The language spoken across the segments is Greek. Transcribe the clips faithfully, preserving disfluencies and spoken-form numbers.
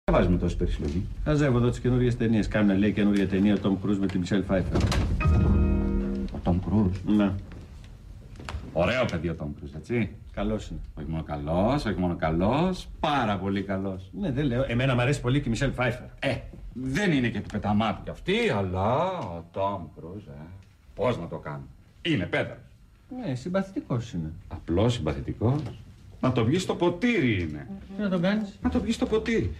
Δεν βάζουμε τόση περισυλλογή. Χαζεύω εδώ τις καινούριες ταινίες. Κάμουν λέει καινούρια ταινία ο Τόμ Κρούζ με την Μισελ Φάιφερ. Ο Τόμ Κρούζ. Ναι. Ωραίο παιδί ο Τόμ Κρούζ, έτσι. Καλός είναι. Όχι μόνο καλός, όχι μόνο καλός, πάρα πολύ καλός. Ναι, δεν λέω. Εμένα μου αρέσει πολύ και η Μισελ Φάιφερ. Ε, δεν είναι και του πεταμάτου κι αυτή, αλλά ο Τόμ Κρούζ, ε. Πώς να το κάνει. Είναι πέτρας. Ναι, συμπαθητικός είναι. Απλώς συμπαθητικός. Να το βγει στο ποτήρι είναι. Τι να τον κάνεις? Να το βγει στο ποτήρι.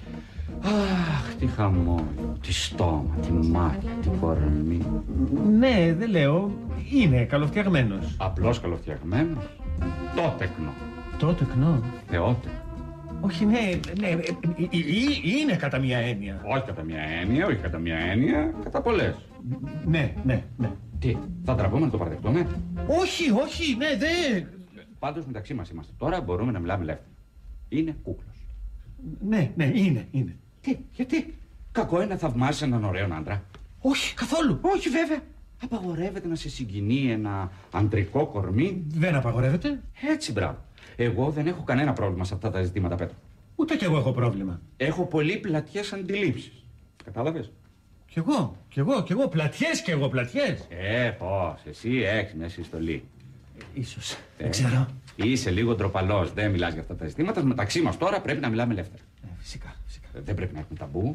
Αχ, τι χαμόγελο, τι στόμα, τι μάτια, τι κορμί. Ναι, δεν λέω. Είναι καλοφτιαγμένος. Απλώς καλοφτιαγμένος. Το τεκνό. Το τεκνό. Θεότεκνο. Όχι, ναι, ναι, ε, ε, ε, ε, είναι κατά μία έννοια. Όχι κατά μία έννοια, όχι κατά μία έννοια, κατά πολλές. Ναι, ναι, ναι. Τι, θα τραβούμε να το παραδεχτούμε? Όχι, όχι, ναι, δεν. Πάντως μεταξύ μας είμαστε. Τώρα μπορούμε να μιλάμε ελεύθερα. Είναι κούκλος. Ναι, ναι, είναι, είναι. Τι, γιατί? Κακό είναι να θαυμάσεις έναν ωραίο άντρα. Όχι, καθόλου. Όχι βέβαια. Απαγορεύεται να σε συγκινεί ένα αντρικό κορμί. Δεν απαγορεύεται. Έτσι, μπράβο. Εγώ δεν έχω κανένα πρόβλημα σε αυτά τα ζητήματα, Πέτρο. Ούτε κι εγώ έχω πρόβλημα. Έχω πολύ πλατιές αντιλήψεις. Κατάλαβες? Κι εγώ, κι εγώ, κι εγώ, πλατιές κι εγώ, πλατιές. Ε, πώς, εσύ έχεις μια συστολή. Ίσως, Ε, δεν ξέρω. Είσαι λίγο ντροπαλός, δεν μιλάς για αυτά τα ζητήματα. Μεταξύ μας τώρα πρέπει να μιλάμε ελεύθερα. Ε, φυσικά, φυσικά. Δεν πρέπει να έχουμε ταμπού.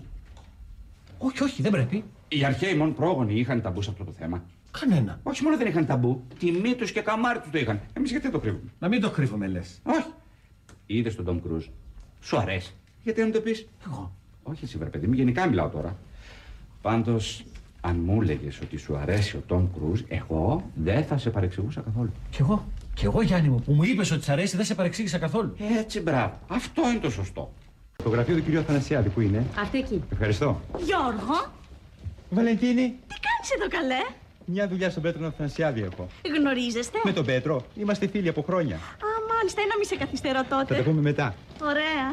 Όχι, όχι, δεν πρέπει. Οι αρχαίοι μόνο πρόγονοι είχαν ταμπού σε αυτό το θέμα. Κανένα. Όχι μόνο δεν είχαν ταμπού, τιμή τους και καμάρι τους το είχαν. Εμείς γιατί το κρύβουμε? Να μην το κρύβουμε, λες. Όχι. Είδες τον Τόμ Κρούζ. Σου αρέσει? Γιατί να το πεις? Εγώ. Όχι εσύ, βρε παιδί μου, γενικά μιλάω τώρα. Πάντως, αν μου έλεγες ότι σου αρέσει ο Τόμ Κρούζ, εγώ δεν θα σε παρεξηγούσα καθόλου. Κι εγώ. Κι εγώ, Γιάννη μου, που μου είπες ότι σ' αρέσει, δεν σε παρεξήγησα καθόλου. Έτσι, μπράβο. Αυτό είναι το σωστό. Το γραφείο του κυρίου Αθανασιάδη, πού είναι? Αυτή εκεί. Ευχαριστώ. Γιώργο, Βαλεντίνη, τι κάνεις εδώ καλέ? μια δουλειά στον Πέτρο Αθανασιάδη έχω. Γνωρίζεστε? Με τον Πέτρο, είμαστε φίλοι από χρόνια. Α, μάλιστα, να μην σε καθυστερώ Θα τότε. τα πούμε μετά. Ωραία.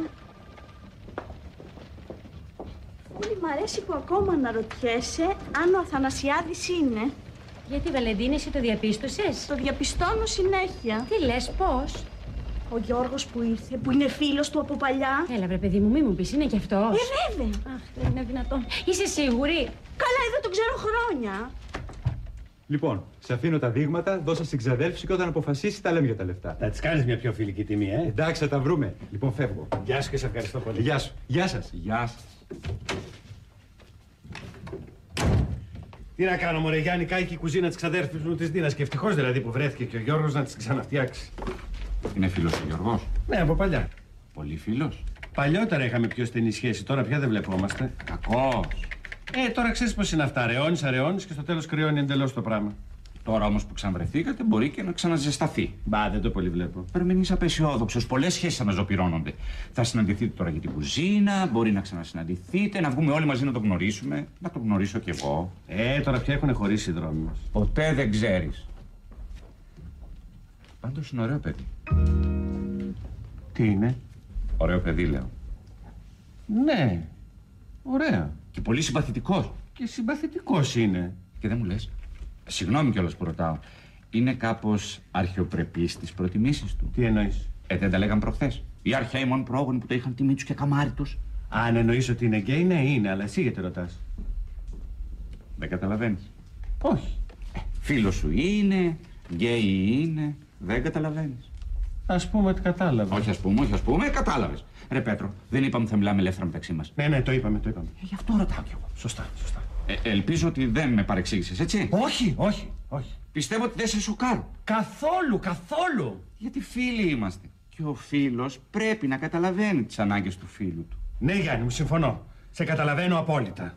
Πολύ μ' αρέσει που ακόμα αναρωτιέσαι αν ο Αθανασιάδης είναι. Γιατί, Βαλεντίνη, εσύ το διαπίστωσες? Το διαπιστώνω συνέχεια. Τι λες, πώς? Ο Γιώργος που ήρθε, που είναι φίλος του από παλιά. Έλα, βρε παιδί μου, μη μου πεις, είναι κι αυτός. Ε, βέβαια. Αχ, δεν είναι δυνατόν. Είσαι σίγουρη? Καλά, εδώ τον ξέρω χρόνια. Λοιπόν, σε αφήνω τα δείγματα, δώσα στην ξαδέλφη και όταν αποφασίσει τα λέμε για τα λεφτά. Θα της κάνεις μια πιο φιλική τιμή, ε. Εντάξει, θα τα βρούμε. Λοιπόν, φεύγω. Γεια σου και σε ευχαριστώ πολύ. Γεια σου. Γεια σας. Γεια σας. Τι να κάνω, μωρέ Γιάννη, κάει και η κουζίνα της ξαδέρφης μου της Δίνας και ευτυχώς δηλαδή που βρέθηκε και ο Γιώργος να της ξαναφτιάξει. Είναι φίλος ο Γιώργος? Ναι, από παλιά. Πολύ φίλος? Παλιότερα είχαμε πιο στενή σχέση, τώρα πια δεν βλεπόμαστε. Κακός. Ε, τώρα ξέρεις πώς είναι αυτά. Ρεώνεις, αραιώνεις και στο τέλος κρυώνει εντελώς το πράγμα. Τώρα όμως που ξαναβρεθήκατε μπορεί και να ξαναζεσταθεί. Μπα, δεν το πολύ βλέπω. Πρέπει να είσαι απεσιόδοξος. Πολλές σχέσεις αναζωπυρώνονται. Θα συναντηθείτε τώρα για την κουζίνα, μπορεί να ξανασυναντηθείτε, να βγούμε όλοι μαζί να τον γνωρίσουμε. Να τον γνωρίσω κι εγώ. Ε, τώρα πια έχουν χωρίσει οι δρόμοι μας. Ποτέ δεν ξέρεις. Πάντως είναι ωραίο παιδί. Τι είναι? Ωραίο παιδί, λέω. Ναι, ωραία. Και πολύ συμπαθητικός. Και συμπαθητικός είναι. Και δεν μου λες. Συγγνώμη κιόλας που ρωτάω. Είναι κάπως αρχαιοπρεπής στις προτιμήσεις του. Τι εννοείς? Ε, δεν τα λέγαν προχθές. Οι αρχαίοι μόνο πρόγονοι που το είχαν τιμή τους και καμάρι τους. Αν εννοείς ότι είναι γκέι, ναι, είναι, αλλά εσύ γιατί ρωτάς? Δεν καταλαβαίνεις. Όχι. Ε, φίλος σου είναι, γκέι είναι, δεν καταλαβαίνεις. Ας πούμε ότι κατάλαβα. Όχι ας πούμε, όχι ας πούμε, κατάλαβες. Ρε Πέτρο, δεν είπαμε θα μιλάμε ελεύθερα μεταξύ μας. Ναι, ναι, το είπαμε, το είπαμε. Ε, γι' αυτό ρωτάω κι εγώ. Σωστά, σωστά. Ε, ελπίζω ότι δεν με παρεξήγησες, έτσι. Όχι, όχι, όχι. Πιστεύω ότι δεν σε σοκάρω. Καθόλου, καθόλου. Γιατί φίλοι είμαστε. Και ο φίλος πρέπει να καταλαβαίνει τις ανάγκες του φίλου του. Ναι, Γιάννη, μου συμφωνώ. Σε καταλαβαίνω απόλυτα.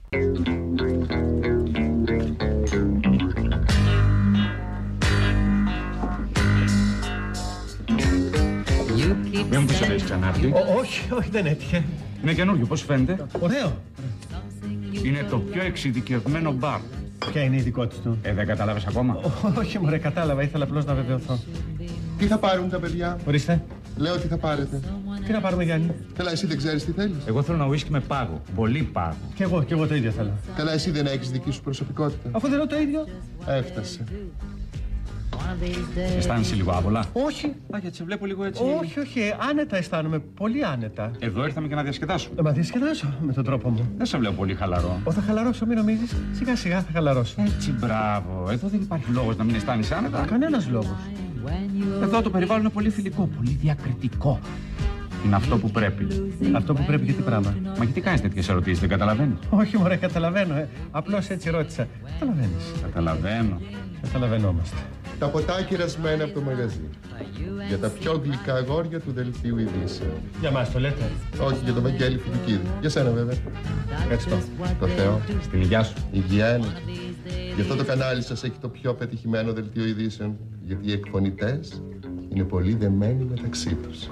Δεν μου πεις ότι έχεις ξανάρθει. Όχι, όχι, δεν έτυχε. Είναι καινούριο, πώς φαίνεται. Ωραίο. Είναι το πιο εξειδικευμένο μπαρ. Ποια είναι η ειδικότητα του? Ε, δεν κατάλαβες ακόμα. Όχι, μωρέ, κατάλαβα. Ήθελα απλώς να βεβαιωθώ. Τι θα πάρουν τα παιδιά? Ορίστε. Λέω τι θα πάρετε. Τι να πάρουμε, Γιάννη? Καλά, εσύ δεν ξέρεις τι θέλεις. Εγώ θέλω ένα ουίσκι με πάγο. Πολύ πάγο. Κι εγώ, κι εγώ το ίδιο θέλω. Καλά, εσύ δεν έχεις δική σου προσωπικότητα. Αφού δεν λέω το ίδιο. Έφτασε. Αισθάνεσαι λίγο άβολα? Όχι. Α, γιατί σε βλέπω λίγο έτσι. Όχι, όχι. Άνετα αισθάνομαι. Πολύ άνετα. Εδώ ήρθαμε και να διασκεδάσω. Ε, μα διασκεδάσω με τον τρόπο μου. Δεν σε βλέπω πολύ χαλαρό. Ω, θα χαλαρώσω, μην νομίζεις. Σιγά σιγά θα χαλαρώσω. Έτσι, μπράβο. Εδώ δεν υπάρχει λόγος να μην αισθάνεσαι άνετα. Κανένας λόγος. Εδώ το περιβάλλον είναι πολύ φιλικό, πολύ διακριτικό. Είναι αυτό που πρέπει. Αυτό που πρέπει για τι πράγμα? Μα γιατί κάνεις τέτοιες ερωτήσεις, δεν καταλαβαίνεις? Όχι, μωρέ, καταλαβαίνω. Ε. Απλώς έτσι ρώτησα. Καταλαβαίνεις. Καταλαβαίνω. Καταλαβαίνόμαστε. Τα ποτά κερασμένα από το μαγαζί. Για τα πιο γλυκά αγόρια του δελτίου ειδήσεων. Για μας το λέτε? Όχι, για τον Βαγγέλη Φιτικίδη. Για σένα βέβαια. Ευχαριστώ. Το Θεό. Στην υγειά σου. Υγεία είναι. Γι' αυτό το κανάλι σας έχει το πιο πετυχημένο δελτίο ειδήσεων. Γιατί οι εκφωνητές είναι πολύ δεμένοι μεταξύ τους.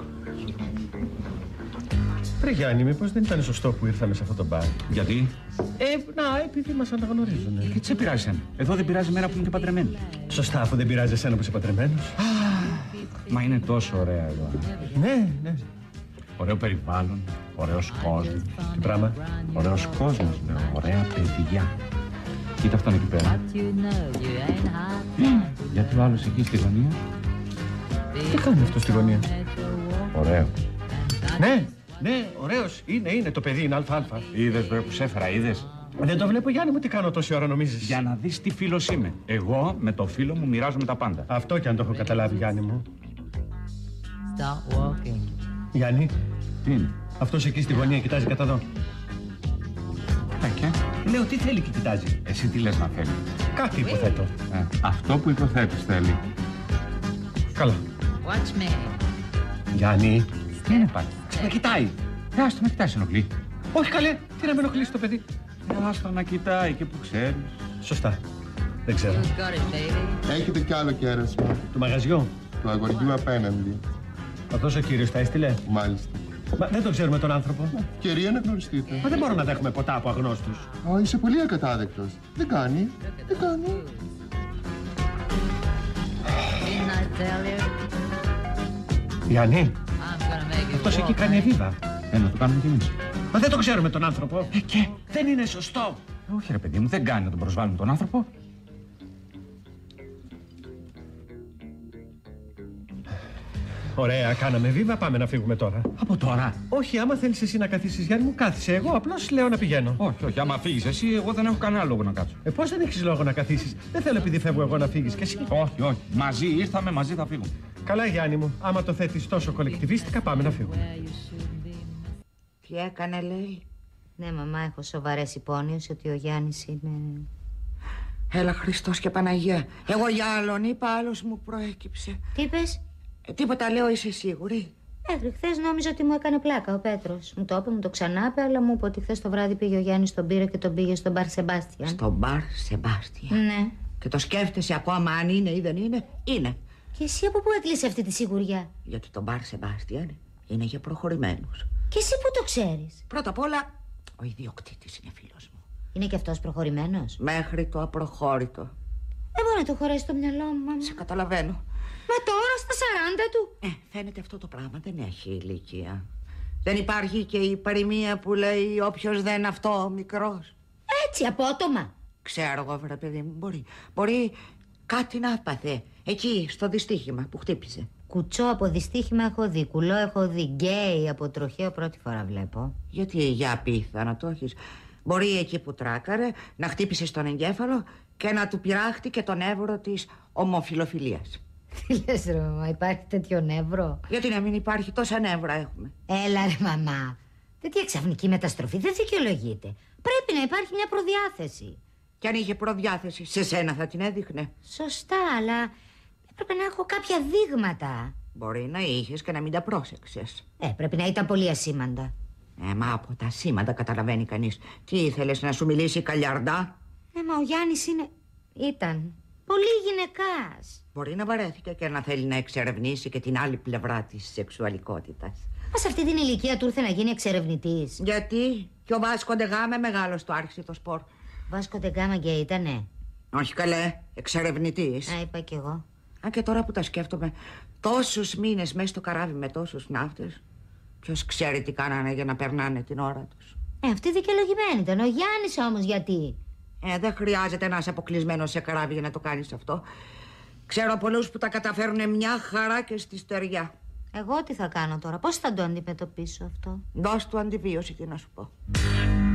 Ρε Γιάννη, μήπως δεν ήταν σωστό που ήρθαμε σε αυτό το μπαρ? Γιατί? Ε, να, επειδή μας αναγνωρίζουν. Και τι σε πειράζει εσένα? Εδώ δεν πειράζει μέρα που είναι και παντρεμένη. Σωστά, αφού δεν πειράζει εσένα που είσαι παντρεμένος. Μα είναι τόσο ωραία εδώ. Ναι, ναι. Ωραίο περιβάλλον, ωραίος κόσμος. Τι πράγμα? Ωραίος κόσμος, λέω. Ωραία παιδιά. Κοίτα αυτόν εκεί πέρα. Γιατί ο άλλος εκεί στη γωνία? Τι κάνει αυτό στη γωνία? Ωραίο. Ναι, ναι, ωραίος. Είναι, είναι, το παιδί είναι αλφα-αλφα. Είδες βρε που σε έφερα, είδες? Μα δεν το βλέπω, Γιάννη μου, τι κάνω τόση ώρα νομίζεις? Για να δεις τι φίλος είμαι. Εγώ με το φίλο μου μοιράζομαι τα πάντα. Αυτό κι αν το έχω καταλάβει, Γιάννη μου. Γιάννη, Τι είναι? αυτός εκεί στη γωνία κοιτάζει κατά εδώ. Ε, και? Λέω, τι θέλει και κοιτάζει? Εσύ τι λες να θέλει? Κάτι υποθέτω. Ε, αυτό που υποθέτεις θέλει. Καλά. Watch me. Γιάννη. Τι είναι πάλι? Με κοιτάει. Ε, άστο να κοιτάς, ενοχλεί. Όχι καλέ, τι να με ενοχλήσει το παιδί. Ε, άστο να κοιτάει και που ξέρεις. Σωστά. Δεν ξέρω. Got it, baby. Έχετε κι άλλο κέρασμα. Το μαγαζιό. Του αγοριού απέναντι. Αυτός ο κύριος τα έστειλε. Μάλιστα. Μα δεν τον ξέρουμε τον άνθρωπο. Ευκαιρία να γνωριστείτε. Μα δεν μπορούμε να δέχουμε ποτά από αγνώστους. Ω, είσαι πολύ ακατάδεκτος. Δεν κάνει. Δεν κάνει. Didn't I tell you? Γιάννη, I'm gonna make it αυτός εκεί walk. κάνει εβίβα. Ε, να το κάνουμε κι εμείς. Μα δεν τον ξέρουμε τον άνθρωπο. Ε, και δεν είναι σωστό. Όχι ρε παιδί μου, δεν κάνει να τον προσβάλλουμε τον άνθρωπο. Ωραία, κάναμε βίβα, πάμε να φύγουμε τώρα. Από τώρα. Όχι, άμα θέλεις εσύ να καθίσεις, Γιάννη μου, κάθισε. Εγώ απλώς λέω να πηγαίνω. Όχι, όχι, άμα φύγεις εσύ, εγώ δεν έχω κανένα λόγο να κάτσω. Ε, πώς δεν έχεις λόγο να καθίσεις? Δεν θέλω επειδή φεύγω εγώ να φύγεις κι εσύ. Όχι, όχι. Μαζί ήρθαμε, μαζί θα φύγουμε. Καλά, Γιάννη μου, άμα το θέτεις τόσο κολεκτιβίστικα, πάμε να φύγουμε. Τι έκανε, λέει? Ναι, μαμά, έχω σοβαρές υπόνοιες ότι ο Γιάννης είναι... Έλα, Χριστός και Παναγία. Εγώ για άλλον είπα, άλλος μου προέκυψε. Τι είπες? Ε, τίποτα λέω, είσαι σίγουρη? Μέχρι χθες νόμιζα ότι μου έκανε πλάκα ο Πέτρος. Μου το είπε, μου το ξανάπε, αλλά μου είπε ότι χθες το βράδυ πήγε ο Γιάννης στον πήρε και τον πήγε στον Μπαρ Σεμπάστιαν. Στο Μπαρ Σεμπάστιαν. Ναι. Και το σκέφτεσαι ακόμα αν είναι ή δεν είναι? Είναι. Και εσύ από πού έκλεισε αυτή τη σιγουριά? Γιατί το Μπαρ Σεμπάστιαν είναι για προχωρημένους. Και εσύ πού το ξέρεις? Πρώτα απ' όλα, ο ιδιοκτήτης είναι φίλος μου. Είναι και αυτός προχωρημένος? Μέχρι το απροχώρητο. Δεν μπορεί να το χωρέσει στο μυαλό μου, μαμά. Σε καταλαβαίνω. Μα τώρα στα σαράντα του. Ε, φαίνεται αυτό το πράγμα δεν έχει ηλικία. Δεν υπάρχει και η παροιμία που λέει όποιος δεν αυτό μικρός. Έτσι, απότομα. Ξέρω εγώ, βρε παιδί μου, μπορεί. Μπορεί κάτι να έπαθε. Εκεί, στο δυστύχημα που χτύπησε. Κουτσό από δυστύχημα έχω δει. Κουλό έχω δει. Γκέι από τροχαίο πρώτη φορά βλέπω. Γιατί για απίθανα το έχεις? Μπορεί εκεί που τράκαρε να χτύπησε στον εγκέφαλο και να του πειράχτηκε τον εύρο της ομοφιλοφιλίας. Τι λες ρε μαμά, υπάρχει τέτοιο νεύρο? Γιατί να μην υπάρχει, τόσα νεύρα έχουμε. Έλα ρε μαμά. Τέτοια ξαφνική μεταστροφή δεν δικαιολογείται. Πρέπει να υπάρχει μια προδιάθεση. Κι αν είχε προδιάθεση, σε σένα θα την έδειχνε. Σωστά, αλλά έπρεπε να έχω κάποια δείγματα. Μπορεί να είχες και να μην τα πρόσεξες. Ε, πρέπει να ήταν πολύ ασήμαντα. Ε, μα από τα σήματα καταλαβαίνει κανείς. Τι ήθελες, να σου μιλήσει καλιαρντά? Ναι, μα ο Γιάννης είναι... ήταν πολύ γυναικάς. Μπορεί να βαρέθηκε και να θέλει να εξερευνήσει και την άλλη πλευρά της σεξουαλικότητας. Μα σε αυτή την ηλικία του ήρθε να γίνει εξερευνητής. Γιατί? Και ο Βάσκο Ντεγάμε μεγάλος του άρχισε το σπορ. Βάσκο Ντεγκάμα και ήτανε. Όχι καλέ, εξερευνητής. Α, είπα κι εγώ. Αν και τώρα που τα σκέφτομαι, τόσους μήνες μέσα στο καράβι με τόσους ναύτες, ποιος ξέρει τι κάνανε για να περνάνε την ώρα τους. Ε, αυτή δικαιολογημένη ήταν. Ο Γιάννης όμως γιατί? Ε, δεν χρειάζεται να είσαι αποκλεισμένος σε καράβι για να το κάνεις αυτό. Ξέρω πολλούς που τα καταφέρουν μια χαρά και στη στεριά. Εγώ τι θα κάνω τώρα, πώς θα το αντιμετωπίσω αυτό? Δώσ' του αντιβίωση, τι να σου πω.